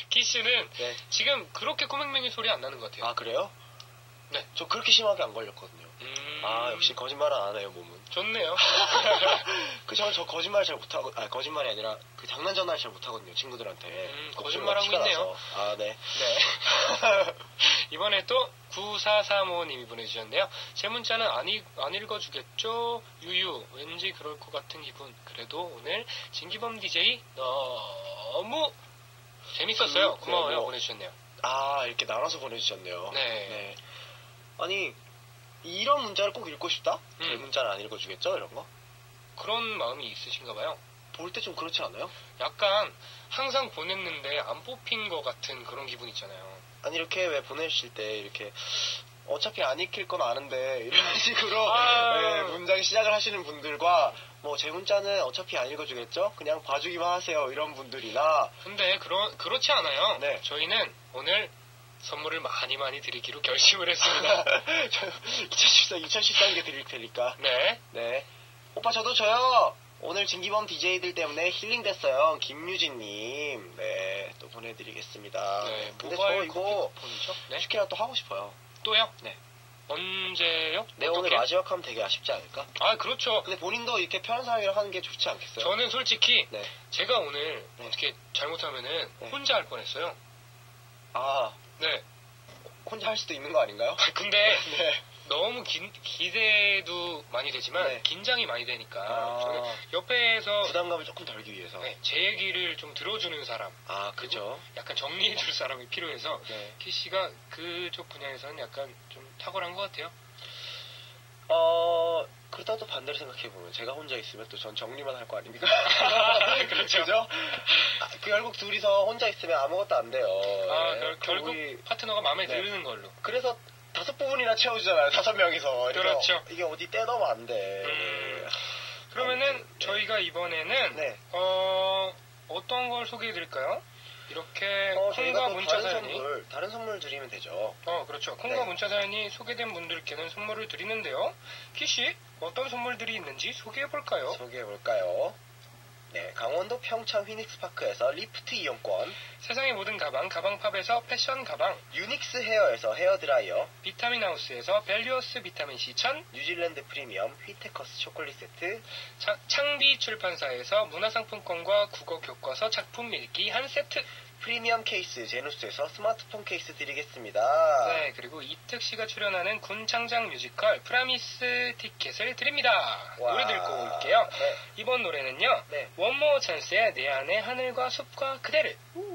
키씨는 네. 지금 그렇게 코맹맹이 소리 안 나는 것 같아요. 아, 그래요? 네. 저 그렇게 심하게 안 걸렸거든요. 아, 역시 거짓말은 안 해요, 몸은. 좋네요. 저 거짓말 잘 못하고, 거짓말이 아니라 그 장난 전화를 잘 못하거든요, 친구들한테. 거짓말하고 있네요. 아, 네. 네. 이번에 또 9435님이 보내주셨네요. 제 문자는 안 읽어주겠죠? 유유, 왠지 그럴 것 같은 기분. 그래도 오늘 진기범 DJ 너무 재밌었어요. 고마워요. 보내주셨네요. 아, 이렇게 나눠서 보내주셨네요. 네. 아니, 이런 문자를 꼭 읽고 싶다? 제 문자는 안 읽어주겠죠? 이런 거? 그런 마음이 있으신가 봐요. 볼 때 좀 그렇지 않아요? 약간 항상 보냈는데 안 뽑힌 것 같은 그런 기분 있잖아요. 아니, 이렇게 왜 보내실 때 이렇게 어차피 안 읽힐 건 아는데 이런 식으로 네, 문장 시작을 하시는 분들과 뭐 제 문자는 어차피 안 읽어주겠죠? 그냥 봐주기만 하세요. 이런 분들이나 근데 그렇지 않아요. 네. 저희는 오늘 선물을 많이 드리기로 결심을 했습니다. 2013개 드릴 테니까. 네. 네. 오빠 저도 줘요. 오늘 진기범 DJ들 때문에 힐링됐어요. 김유진님. 네. 또 보내드리겠습니다. 네. 근데 저 이거 쿠폰이죠? 네. 슈키라 또 하고 싶어요. 또요? 네. 언제요? 네, 오늘 마지막 하면 되게 아쉽지 않을까? 아, 그렇죠. 근데 본인도 이렇게 편한 사람이랑 하는 게 좋지 않겠어요? 저는 솔직히 네. 제가 오늘 어떻게 잘못하면은 혼자 할 뻔했어요. 아. 네. 혼자 할 수도 있는 거 아닌가요? 근데 네. 너무 기대도 많이 되지만 긴장이 많이 되니까 저는 옆에서 부담감을 조금 덜기 위해서 제 얘기를 좀 들어주는 사람, 그죠? 약간 정리해줄 사람이 필요해서 키씨가 그쪽 분야에서는 약간 좀 탁월한 것 같아요. 그렇다고 또 반대로 생각해보면 제가 혼자 있으면 또 전 정리만 할 거 아닙니까? 그렇죠. 그죠? 결국 둘이서 혼자 있으면 아무것도 안 돼요. 결국 파트너가 마음에 드는 걸로. 그래서 5부분이나 채워주잖아요. 5명이서. 그렇죠. 이게 어디 떼놓으면 안 돼. 그러면은 저희가 이번에는 어떤 걸 소개해드릴까요? 이렇게 콩과 문자 사연이 다른 선물 드리면 되죠. 그렇죠. 콩과 문자 사연이 소개된 분들께는 선물을 드리는데요. 키씨, 어떤 선물들이 있는지 소개해볼까요? 네, 강원도 평창 휘닉스파크에서 리프트 이용권, 세상의 모든 가방팝에서 패션 가방, 유닉스 헤어에서 헤어드라이어, 비타민 하우스에서 밸류어스 비타민C 1000, 뉴질랜드 프리미엄 휘테커스 초콜릿 세트, 창비 출판사에서 문화상품권과 국어 교과서 작품 읽기 한 세트, 프리미엄 케이스 제누스에서 스마트폰 케이스 드리겠습니다. 네, 그리고 이특씨가 출연하는 군창장 뮤지컬 프라미스 티켓을 드립니다. 노래 듣고 올게요. 이번 노래는요. 원모어 찬스의 내 안의 하늘과 숲과 그대를.